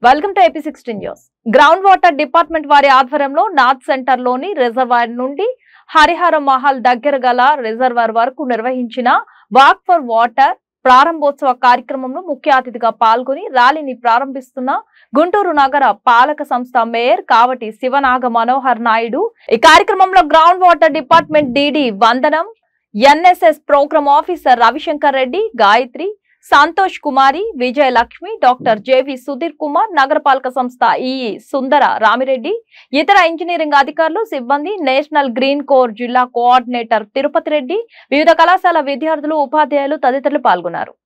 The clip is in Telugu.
Welcome to AP16 news. Ground water department వారి ఆధ్వర్యంలో నార్త్ సెంటర్ లోని రిజర్వాయర్ నుండి హరిహర మహల్ దగ్గర గల రిజర్వాయర్ వరకు నిర్వహించిన వాక్ ఫర్ వాటర్ ప్రారంభోత్సవ కార్యక్రమంలో ముఖ్య అతిథిగా పాల్గొని ర్యాలీని ప్రారంభిస్తున్న గుంటూరు నగర పాలక సంస్థ మేయర్ కావటి శివనాగ మనోహర్ నాయుడు. ఈ కార్యక్రమంలో ground water department DD Vandanam, NSS program officer Ravishankar Reddy, Gayatri, Santosh Kumari, Vijayalakshmi, doctor JV Sudheer Kumar, నగరపాలక సంస్థ EE సుందర రామిరెడ్డి, ఇతర ఇంజనీరింగ్ అధికారులు, సిబ్బంది, నేషనల్ గ్రీన్ కోర్ జిల్లా కోఆర్డినేటర్ తిరుపతి రెడ్డి, వివిధ కళాశాల విద్యార్థులు, ఉపాధ్యాయులు తదితరులు పాల్గొన్నారు.